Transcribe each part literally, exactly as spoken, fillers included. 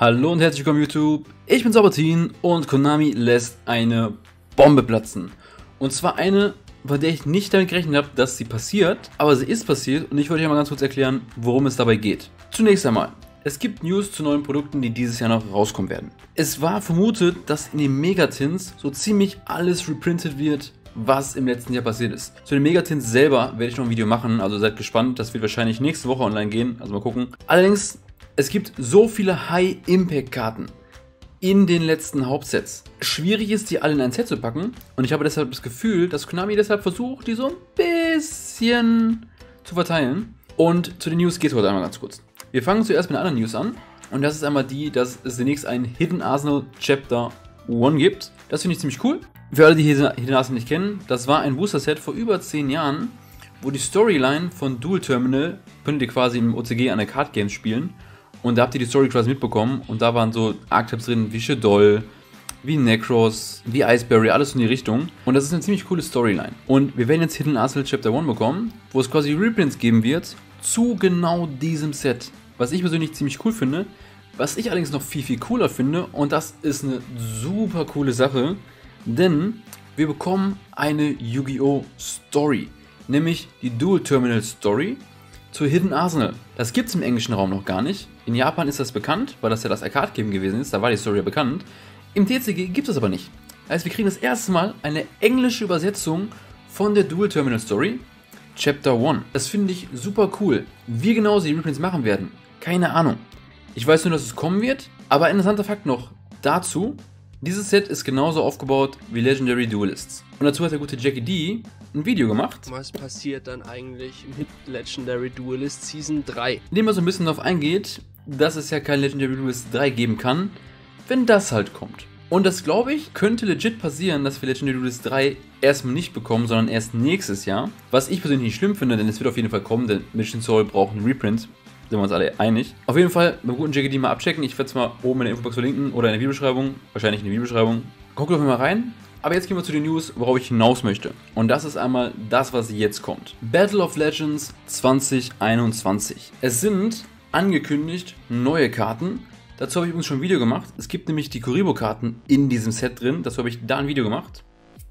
Hallo und herzlich willkommen YouTube, ich bin Sabatin und Konami lässt eine Bombe platzen. Und zwar eine, bei der ich nicht damit gerechnet habe, dass sie passiert, aber sie ist passiert und ich wollte euch mal ganz kurz erklären, worum es dabei geht. Zunächst einmal, es gibt News zu neuen Produkten, die dieses Jahr noch rauskommen werden. Es war vermutet, dass in den Megatins so ziemlich alles reprintet wird, was im letzten Jahr passiert ist. Zu den Megatins selber werde ich noch ein Video machen, also seid gespannt, das wird wahrscheinlich nächste Woche online gehen, also mal gucken. Allerdings, es gibt so viele High-Impact-Karten in den letzten Hauptsets. Schwierig ist, die alle in ein Set zu packen und ich habe deshalb das Gefühl, dass Konami deshalb versucht, die so ein bisschen zu verteilen. Und zu den News geht es heute einmal ganz kurz. Wir fangen zuerst mit einer anderen News an und das ist einmal die, dass es demnächst ein Hidden Arsenal Chapter eins gibt. Das finde ich ziemlich cool. Für alle, die Hidden Arsenal nicht kennen, das war ein Booster-Set vor über zehn Jahren, wo die Storyline von Dual Terminal könnt ihr quasi im O C G an der Card Games spielen. Und da habt ihr die Story quasi mitbekommen und da waren so Archetypes drin wie Shaddoll, wie Necros, wie Iceberry, alles in die Richtung. Und das ist eine ziemlich coole Storyline. Und wir werden jetzt Hidden Arsenal Chapter eins bekommen, wo es quasi Reprints geben wird zu genau diesem Set. Was ich persönlich ziemlich cool finde. Was ich allerdings noch viel, viel cooler finde, und das ist eine super coole Sache, denn wir bekommen eine Yu-Gi-Oh! Story. Nämlich die Dual Terminal Story zu Hidden Arsenal. Das gibt es im englischen Raum noch gar nicht. In Japan ist das bekannt, weil das ja das Arcade-Game gewesen ist, da war die Story ja bekannt. Im T C G gibt es aber nicht. Also wir kriegen das erste Mal eine englische Übersetzung von der Dual Terminal Story, Chapter eins. Das finde ich super cool. Wie genau sie die Reprints machen werden, keine Ahnung. Ich weiß nur, dass es kommen wird, aber ein interessanter Fakt noch dazu: Dieses Set ist genauso aufgebaut wie Legendary Duelists. Und dazu hat der gute Jackie D ein Video gemacht. Was passiert dann eigentlich mit Legendary Duelist Season drei? In dem er so ein bisschen darauf eingeht, dass es ja kein Legendary Duelist drei geben kann, wenn das halt kommt. Und das, glaube ich, könnte legit passieren, dass wir Legendary Duelist drei erstmal nicht bekommen, sondern erst nächstes Jahr. Was ich persönlich nicht schlimm finde, denn es wird auf jeden Fall kommen, denn Mission Soul braucht einen Reprint. Sind wir uns alle einig. Auf jeden Fall beim guten Jackie D mal abchecken. Ich werde es mal oben in der Infobox verlinken oder in der Videobeschreibung. Wahrscheinlich in der Videobeschreibung. Guckt doch mal rein. Aber jetzt gehen wir zu den News, worauf ich hinaus möchte. Und das ist einmal das, was jetzt kommt. Battle of Legends zwanzig einundzwanzig. Es sind angekündigt neue Karten. Dazu habe ich übrigens schon ein Video gemacht. Es gibt nämlich die Kuriboh-Karten in diesem Set drin. Dazu habe ich da ein Video gemacht.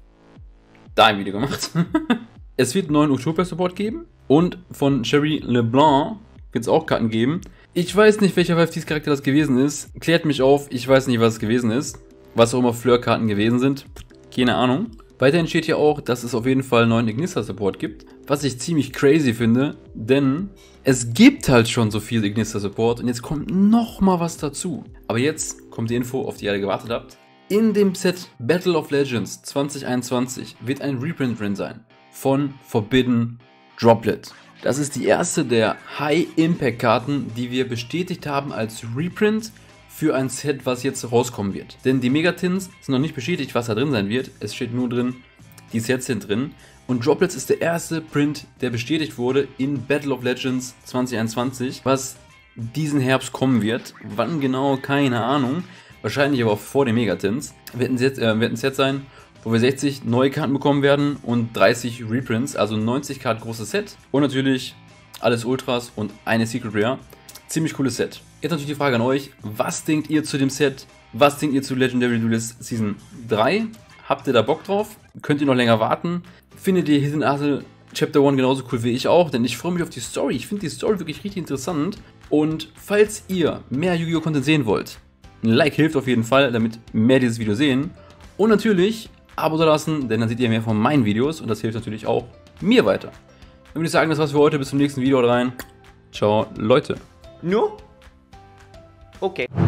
Da ein Video gemacht. Es wird einen neuen Utopia-Support geben. Und von Cherry LeBlanc wird es auch Karten geben. Ich weiß nicht, welcher Five Ds Charakter das gewesen ist. Klärt mich auf, ich weiß nicht, was es gewesen ist. Was auch immer Fleur-Karten gewesen sind. Keine Ahnung. Weiterhin steht hier auch, dass es auf jeden Fall einen neuen Ignister-Support gibt. Was ich ziemlich crazy finde, denn es gibt halt schon so viel Ignister-Support und jetzt kommt nochmal was dazu. Aber jetzt kommt die Info, auf die ihr alle gewartet habt. In dem Set Battle of Legends zwanzig einundzwanzig wird ein Reprint drin sein von Forbidden Droplet. Das ist die erste der High-Impact-Karten, die wir bestätigt haben als Reprint für ein Set, was jetzt rauskommen wird. Denn die Megatins sind noch nicht bestätigt, was da drin sein wird. Es steht nur drin, die Sets sind drin. Und Droplets ist der erste Print, der bestätigt wurde in Battle of Legends zwanzig einundzwanzig, was diesen Herbst kommen wird. Wann genau, keine Ahnung. Wahrscheinlich aber vor den Megatins. Wird ein Set, äh, wird ein Set sein, wo wir sechzig neue Karten bekommen werden und dreißig Reprints, also neunzig Karten großes Set. Und natürlich alles Ultras und eine Secret Rare. Ziemlich cooles Set. Jetzt natürlich die Frage an euch, was denkt ihr zu dem Set? Was denkt ihr zu Legendary Duelist Season drei? Habt ihr da Bock drauf? Könnt ihr noch länger warten? Findet ihr Hidden Arsenal Chapter eins genauso cool wie ich auch? Denn ich freue mich auf die Story. Ich finde die Story wirklich richtig interessant. Und falls ihr mehr Yu-Gi-Oh! Content sehen wollt, ein Like hilft auf jeden Fall, damit mehr dieses Video sehen. Und natürlich Abo da lassen, denn dann seht ihr mehr von meinen Videos und das hilft natürlich auch mir weiter. Dann würde ich sagen, das war's für heute. Bis zum nächsten Video rein. Ciao, Leute. Nur? Okay.